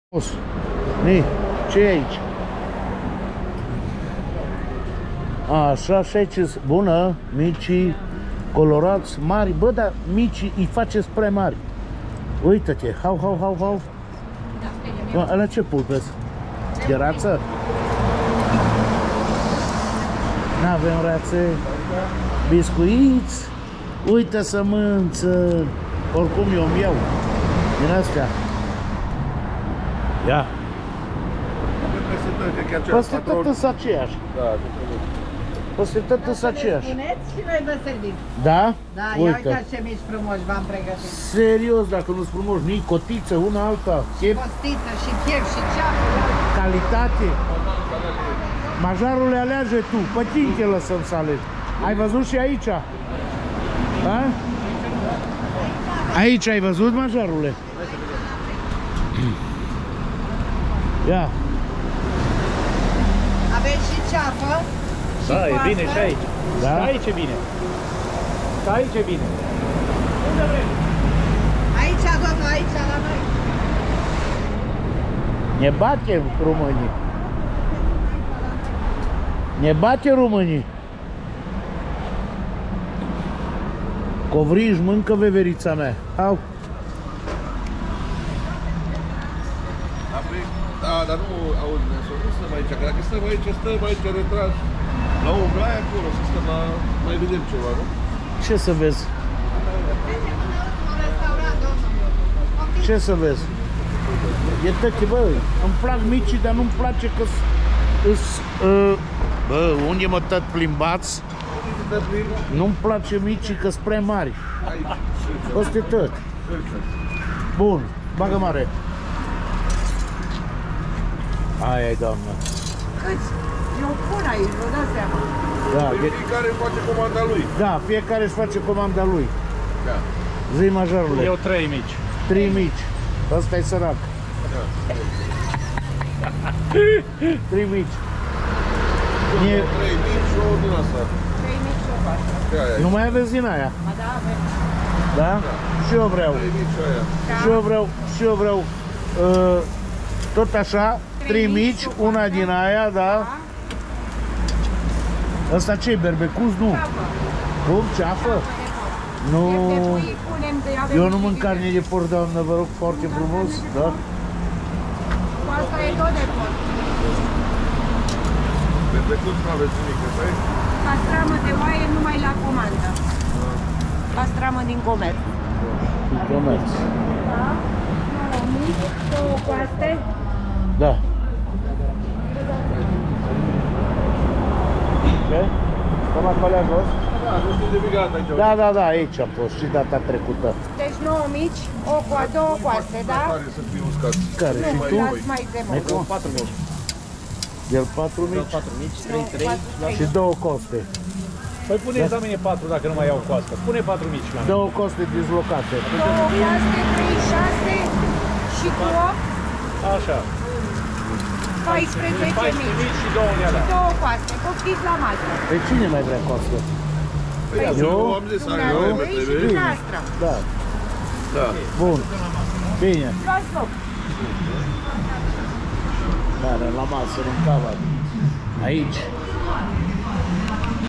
Ce e aici? Așa, și aici, bună, micii, colorați, mari. Bă, dar micii îi face spre mari. Uită-te, hau. Bă, ăla ce pulpez? De rață? N-avem rațe. Biscuiți. Uite sămânță. Oricum eu îmi iau din astea. Ia. Păi tot îs aceeași. Păi tot îs aceeași. Spuneți și noi vă servim. Da? Da, ia uitați ce mici frumoși v-am pregătit. Serios, dacă nu-s frumoși, nu-i cotiță, una alta. Costiță și chef și ceapă. Calitate. Majarule, aleage tu, pe tine te lăsăm să alegi. Ai văzut și aici? Da? Aici ai văzut, majarule? Ia. Aveți și ceapă. Da, e bine și aici. Da? Aici e bine. Aici e bine. Unde vrei? Aici, domnul, aici, la noi. Ne bate românii. Ne bate românii. Covrij, mâncă veverița mea. Au. Da, dar nu auzi, nu stăm aici, că dacă stăm aici retras, la umbra aia acolo, să stăm la... mai vedem ceva, nu? Ce să vezi? Ce să vezi? E tăchi, bă, îmi plac micii, dar nu-mi place că bă, unde mă tot plimbați? Nu-mi place micii că spre mari. Asta e tot. Bun, bagă mare. Aia-i, doamnă. Câți? Eu pun aici, vă dați seama. Da, Fiecare face comanda lui. da, fiecare își face comanda lui. Da. Zi, majarule. Eu 3 mici. 3 mici. Ăsta e sărac. 3 mici. E... 3 mici și o din asta. 3 mici și o pastă. Nu mai aveți din aia? Ba da, avem. Da? Și eu vreau. 3 mici și aia. Și eu vreau tot așa, 3 mici, una din aia, da? Ăsta ce-i, berbecuz? Nu. Cum? Ceafă? Nu. Eu nu mânc carne de porc, doamnă, vă rog, foarte frumos, da? Cu asta e tot de porc. Berbecuz nu aveți nimic, asta e? Pastramă de oaie numai la comandă. Pastramă din comerț. Din comerț. Da? 9 mici, 2 coaste. Da. Ce? Stăm acolo jos? Da, nu știu de migat aici. Da, aici am fost și data trecută. Deci 9 mici, 2 coaste, da? Care să fie uscat. Care? Și Nu, tu? dați mai de mult. Cum? 4 mici. El 4 mici 4 mici, 3. și 2 coste. Păi puneți la mine 4 dacă nu mai iau coastă. Pune 4 mici la mine. 2 coste dislocate. 2 coaste, 3, 6 și cu 8, Așa. 14 14 mici. mici și 2 de alea. 2 coaste, poftiți la masă. Pe cine mai vrea coastă? Păi, eu am zis, ai Dumneavoastră și trebuie. dumneavoastră. Da. Da. Bun. Bine. Luați loc. Dar la masă, în cava. Aici.